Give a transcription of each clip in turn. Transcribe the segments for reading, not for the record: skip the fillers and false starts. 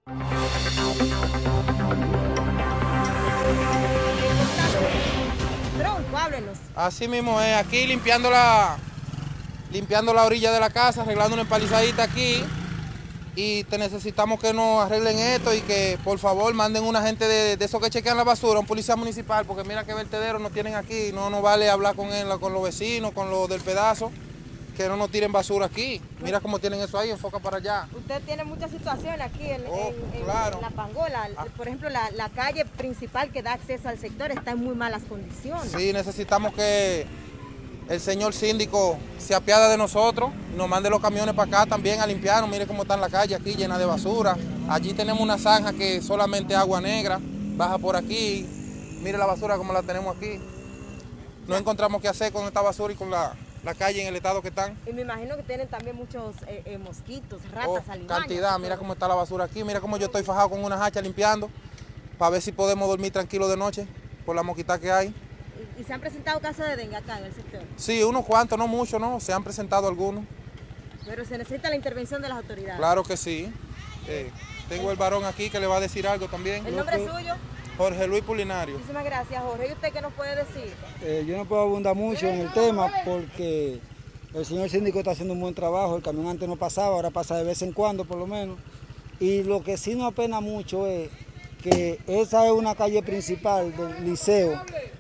Tronco, háblenos. Así mismo es, aquí limpiando la orilla de la casa, arreglando una empalizadita aquí. Y necesitamos que nos arreglen esto y que por favor manden una gente de esos que chequean la basura, un policía municipal, porque mira qué vertedero nos tienen aquí. No nos vale hablar con él, con los vecinos, con los del pedazo, que no nos tiren basura aquí. Mira cómo tienen eso ahí, enfoca para allá. Usted tiene muchas situaciones aquí en claro. La Pangola. Por ejemplo, la calle principal que da acceso al sector está en muy malas condiciones. Sí, necesitamos que el señor síndico se apiade de nosotros, nos mande los camiones para acá también a limpiarnos. Mire cómo está la calle aquí llena de basura. Allí tenemos una zanja que solamente agua negra, baja por aquí. Mire la basura como la tenemos aquí. No encontramos qué hacer con esta basura y con la calle en el estado que están. Y me imagino que tienen también muchos mosquitos, ratas, alimañas. Cantidad, mira cómo está la basura aquí, mira cómo yo estoy fajado con una hacha limpiando para ver si podemos dormir tranquilo de noche por la mosquita que hay. ¿Y se han presentado casos de dengue acá en el sector? Sí, unos cuantos, no muchos, no, se han presentado algunos. Pero se necesita la intervención de las autoridades. Claro que sí. Tengo el varón aquí que le va a decir algo también. ¿El nombre es suyo? Jorge Luis Pulinario. Muchísimas gracias, Jorge. ¿Y usted qué nos puede decir? Yo no puedo abundar mucho en el tema porque el señor síndico está haciendo un buen trabajo. El camión antes no pasaba, ahora pasa de vez en cuando por lo menos. Y lo que sí nos apena mucho es que esa es una calle principal del liceo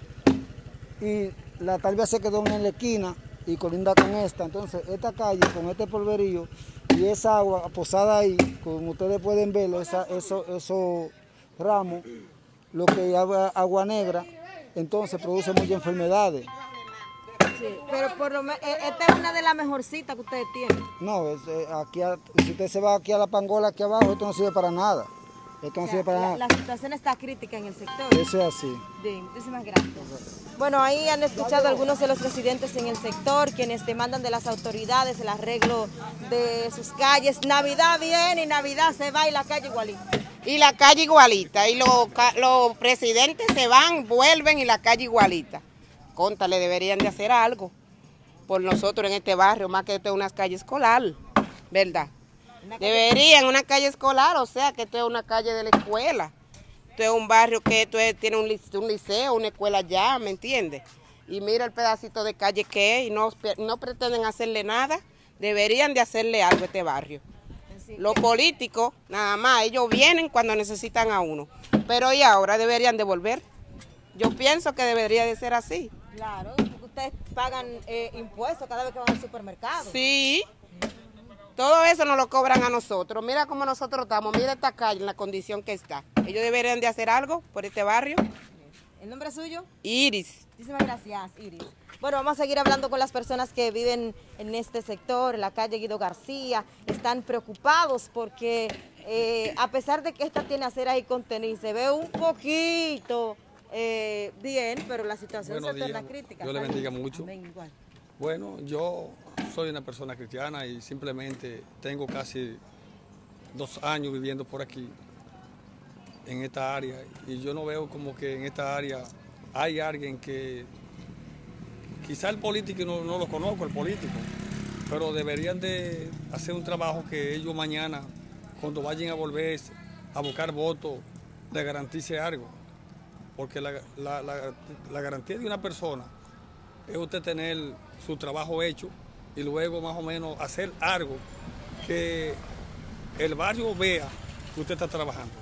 y la tal vez se quedó en la esquina y colinda con esta. Entonces esta calle con este polverío y esa agua posada ahí, como ustedes pueden ver, esos ramos, lo que es agua negra, entonces produce muchas enfermedades. Sí, pero por lo menos, esta es una de las mejorcitas que ustedes tienen. No, aquí, si usted se va aquí a la Pangola, aquí abajo, esto no sirve para nada. Esto no sirve para nada. La situación está crítica en el sector. Eso es así. Bien, muchísimas gracias. Bueno, ahí han escuchado algunos de los residentes en el sector, quienes demandan de las autoridades el arreglo de sus calles. Navidad viene y Navidad se va y la calle igualita. Y la calle igualita, y los presidentes se van, vuelven y la calle igualita. Cóntale, deberían de hacer algo por nosotros en este barrio, más que esto es una calle escolar, ¿verdad? Deberían una calle escolar, o sea que esto es una calle de la escuela. Esto es un barrio que tiene un liceo, una escuela ya, ¿me entiendes? Y mira el pedacito de calle que es y no pretenden hacerle nada. Deberían de hacerle algo a este barrio. Los políticos, nada más, ellos vienen cuando necesitan a uno. Pero y ahora deberían de volver. Yo pienso que debería de ser así. Claro, porque ustedes pagan impuestos cada vez que van al supermercado. Sí, todo eso nos lo cobran a nosotros. Mira cómo nosotros estamos, mira esta calle en la condición que está. Ellos deberían de hacer algo por este barrio. ¿El nombre es suyo? Iris. Muchísimas gracias, Iris. Bueno, vamos a seguir hablando con las personas que viven en este sector, en la calle Guido García. Están preocupados porque a pesar de que esta tiene acera y contenido, se ve un poquito bien, pero la situación se torna crítica. Dios le bendiga mucho. Amén, igual. Bueno, yo soy una persona cristiana y simplemente tengo casi 2 años viviendo por aquí, en esta área, y yo no veo como que en esta área hay alguien que, quizá el político, no lo conozco, el político, pero deberían de hacer un trabajo que ellos mañana, cuando vayan a volver a buscar votos, le garantice algo. Porque la garantía de una persona es usted tener su trabajo hecho y luego más o menos hacer algo que el barrio vea que usted está trabajando.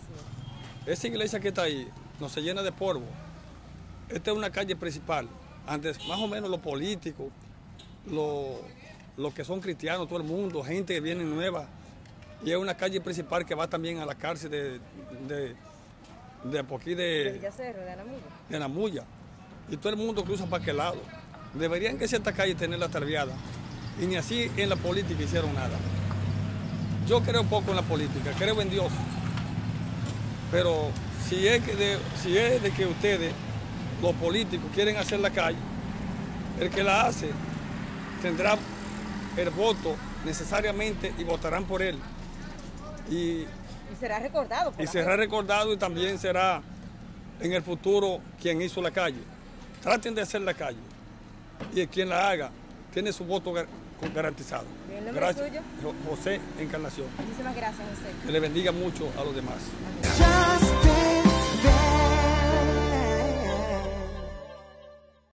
Esa iglesia que está ahí no se llena de polvo. Esta es una calle principal. Antes más o menos los políticos, los que son cristianos, todo el mundo, gente que viene nueva. Y es una calle principal que va también a la cárcel de aquí de Namuya. Y todo el mundo cruza para aquel lado. Deberían que cierta calle tenerla tarbiada. Y ni así en la política hicieron nada. Yo creo poco en la política, creo en Dios. Pero si es de que ustedes, los políticos, quieren hacer la calle, el que la hace tendrá el voto necesariamente y votarán por él. Y será recordado. Y será recordado y también será en el futuro quien hizo la calle. Traten de hacer la calle y quien la haga tiene su voto garantizado. Bien, nombre Gracias. suyo? José Encarnación. Muchísimas gracias, José. Que le bendiga mucho a los demás. Amén.